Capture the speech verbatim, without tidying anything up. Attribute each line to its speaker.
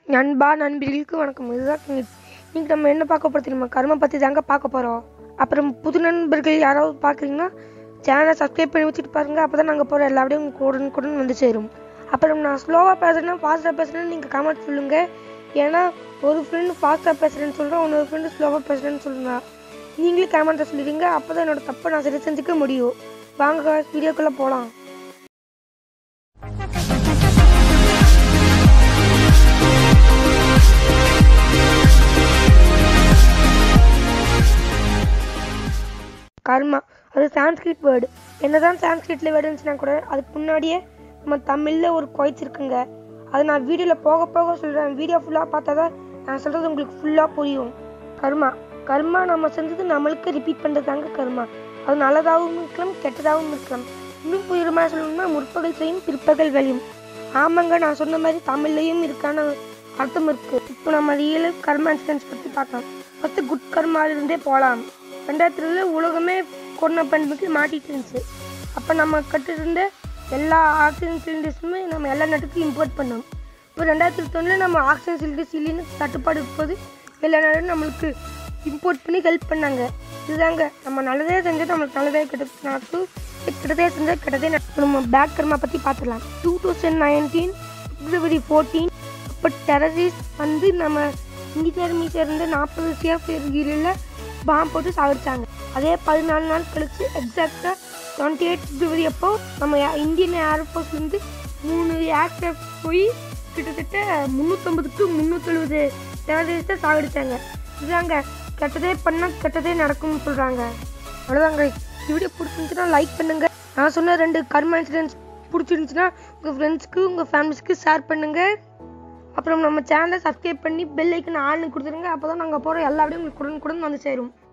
Speaker 1: நண்பா நண்பிகளுக்கு வணக்கம். இதுதான் இன்னைக்கு நம்ம என்ன பார்க்க போகிறோம் தெரியுமா? கர்மம் பற்றி தாங்க பார்க்க போகிறோம். அப்புறம் புது நண்பர்கள் யாராவது பார்க்குறீங்கன்னா சேனலை சப்ஸ்கிரைப் பண்ணி வச்சுட்டு பாருங்கள். அப்போ தான் நாங்கள் போகிற எல்லா விடையும் உங்களுக்கு உடனுக்குடன் வந்து சேரும். அப்புறம் நான் ஸ்லோவாக பேசுகிறேன்னா ஃபாஸ்ட்டாக பேசுகிறேன்னு நீங்கள் கமெண்ட் சொல்லுங்கள். ஏன்னா ஒரு ஃப்ரெண்டு ஃபாஸ்ட்டாக பேசுகிறேன்னு சொல்கிறேன், இன்னொரு ஃப்ரெண்டு ஸ்லோவாக பேசுகிறேன்னு சொல்லுங்க. நீங்களே கமெண்ட்டை சொல்லிடுங்க. அப்போ தான் என்னோடய தப்பை நான் சரி செஞ்சுக்க முடியும். வாங்க வீடியோக்குள்ளே போகலாம். கர்மா அது சான்ஸ்கிரிட் வேர்டு. என்னதான் சான்ஸ்கிரிட்ல வேர்டு இருந்துச்சுன்னா கூட அதுக்கு முன்னாடியே நம்ம தமிழில் ஒரு குவைட்ஸ் இருக்குங்க. அதை நான் வீடியோவில் போக போக சொல்கிறேன். வீடியோ ஃபுல்லாக பார்த்தா தான் நான் சொல்கிறது உங்களுக்கு ஃபுல்லாக புரியும். கர்மா கர்மா நம்ம செஞ்சது நம்மளுக்கு ரிப்பீட் பண்ணுறதாங்க கர்மா. அது நல்லதாகவும் இருக்கலாம், கெட்டதாகவும் இருக்கலாம். இன்னும் புரியுற மாதிரி சொல்லணும்னா முற்பகல் செய்யும் பிற்பகல் விளையும். ஆமாங்க, நான் சொன்ன மாதிரி தமிழ்லையும் இருக்கான அர்த்தம் இருக்குது. இப்போ நம்ம ரியல் கர்மா இன்சிடென்ட்ஸ் பற்றி பார்க்கலாம். ஃபஸ்ட்டு குட் கர்மாவிலிருந்தே போகலாம். ரெண்டாயிரத்துல உலகமே கொரோனா பேண்டமிக்கு மாட்டிட்டு இருந்துச்சு. அப்போ நம்ம கட்டிருந்த எல்லா ஆக்சிஜன் சிலிண்டர்ஸுமே நம்ம எல்லா நாட்டுக்கும் இம்போர்ட் பண்ணோம். இப்போ ரெண்டாயிரத்தி இருபத்தொன்னில் நம்ம ஆக்சிஜன் சிலிண்டர்ஸ் இல்லைன்னு தட்டுப்பாடு இருப்பது எல்லா நாடும் நம்மளுக்கு இம்போர்ட் பண்ணி ஹெல்ப் பண்ணாங்க. இதுதாங்க நம்ம நல்லதே செஞ்சால் நம்மளுக்கு நல்லதே கிடையாது, கிட்டதே செஞ்சால் கிட்டதே. நம்ம பேக் கர்மா பற்றி பார்த்துக்கலாம். Two thousand nineteen February fourteen அப்போ டெரரிஸ்ட் வந்து நம்ம இந்திய ஆர்மி சேர்ந்த நாற்பது சேஃப் ஏரியில் பாம்பு போட்டு சாதிச்சாங்க. அதே பதினாலு நாள் கழிச்சு எக்ஸாக்டாக டுவெண்ட்டி எயிட் பிப்ரவரி அப்போ நம்ம இந்தியன் ஏர்ஃபோர்ஸ்லேருந்து மூணு ஏர்க்ராஃப்ட் போய் கிட்டத்தட்ட முந்நூற்றம்பது டு முந்நூற்றெழுபது டெரரிஸ்ட்டை சாகடிச்சாங்க. இதுதாங்க கெட்டதே பண்ணால் கெட்டதே நடக்கும்னு சொல்கிறாங்க. அவ்வளோதாங்க. வீடியோ பிடிச்சிருந்துச்சுன்னா லைக் பண்ணுங்கள். நான் சொன்ன ரெண்டு கர்மா இன்சிடென்ட்ஸ் பிடிச்சிருந்துச்சுன்னா உங்கள் ஃப்ரெண்ட்ஸ்க்கு உங்கள் ஃபேமிலிஸ்க்கு ஷேர் பண்ணுங்கள். அப்புறம் நம்ம சேனலை சப்ஸ்கிரைப் பண்ணி பெல் ஐக்கன் ஆள்னு கொடுத்துருங்க. அப்போ தான் நாங்கள் போகிற எல்லா விடையும் உங்களுக்கு உடனுக்குடன் வந்து சேரும்.